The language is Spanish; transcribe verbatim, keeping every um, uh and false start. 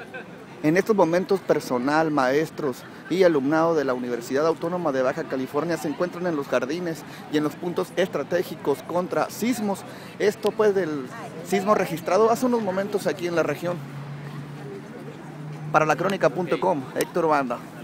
En estos momentos, personal, maestros y alumnado de la Universidad Autónoma de Baja California se encuentran en los jardines y en los puntos estratégicos contra sismos. Esto pues del sismo registrado hace unos momentos aquí en la región. Para la crónica punto com, Héctor Banda.